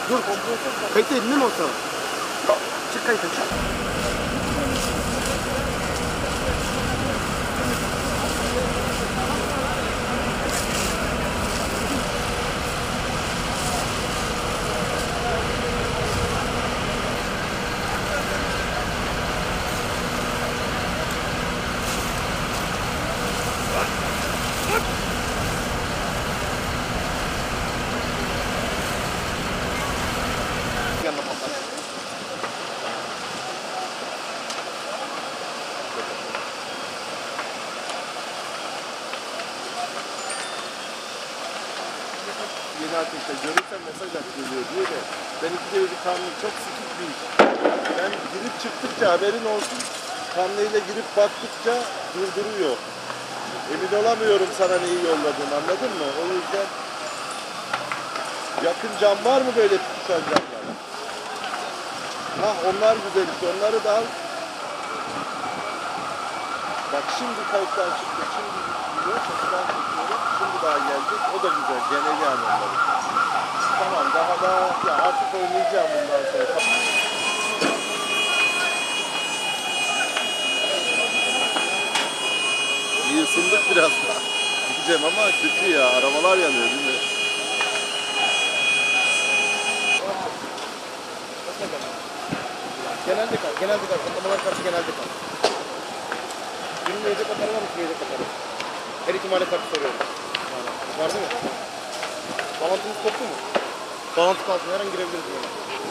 dur. Kayıt değil mi motor? Çık kayıttan çık. Yeni arkadaşlar görürsen mesaj at geliyor diye de ben iki kere bir kanlı çok sıkık bir iş. Ben girip çıktıkça haberin olsun, kanlıyla girip baktıkça durduruyor. Emin olamıyorum sana neyi yolladığını, anladın mı? O yüzden yakın cam var mı böyle tutuşan camlar? Hah, onlar güzel işte, onları da al. Bak şimdi kayıttan çıktı, şimdi gidiyor, çatıdan çekiyorum, şimdi daha gelecek, o da güzel, geneli yani onları. Tamam, daha ya artık oynayacağım bundan sonra. İyi ısındık biraz daha. Gideceğim ama kötü ya, arabalar yanıyor değil mi? Genelde kal. Patlamalar karşı genelde kal. Birinin yedek atarı var mı? Yedek atarı. Her ihtimale karşı soruyorum. Var değil mi? Bağlantımız koptu mu? Bağlantı kalsın, her an girebiliriz böyle.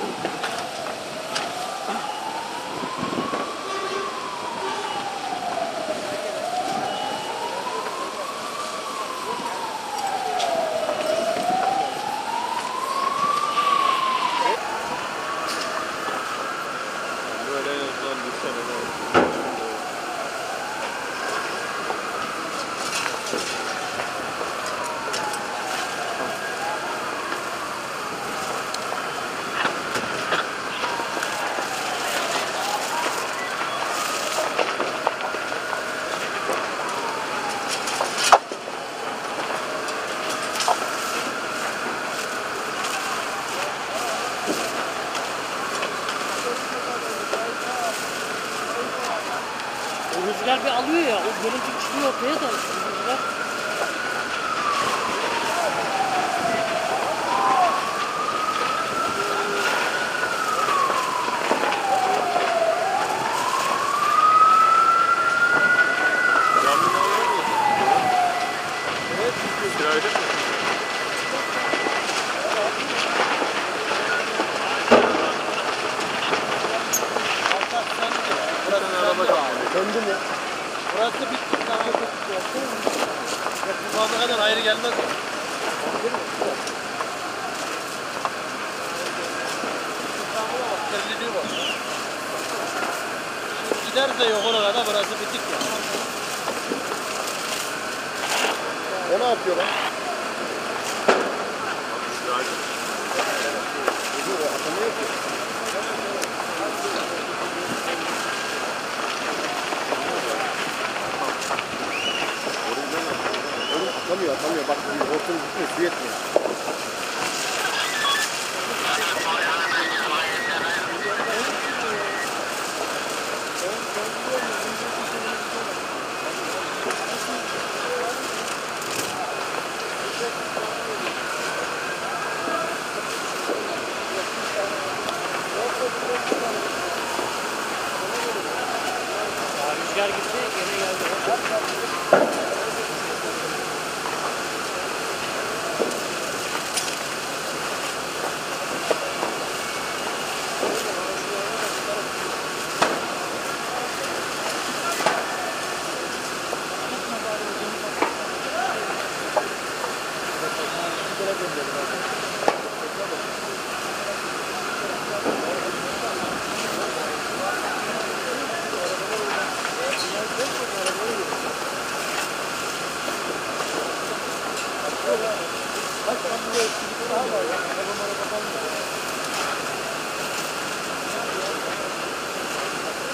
Böyle yazılan düşsene ne olur. O rüzgar bir alıyor ya, o görüntü çıkıyor ortaya da rüzgar. Camını alıyor musun? Evet. Kirayda mı? Döndüm ya. Burası bitti, tamam. Bu fazla kadar ayrı gelmez mi? İstanbul'a bak, terliliği var. Şimdi giderse yok ona kadar burası bitik ya. O ne yapıyor lan? Kirayda. Atamıyor ki. Oğlum atamıyor. Bak hortum gitmiyor, su yetmiyor. Rüzgar gitti, gene geldi. Kaç tane eksiklik daha var ya?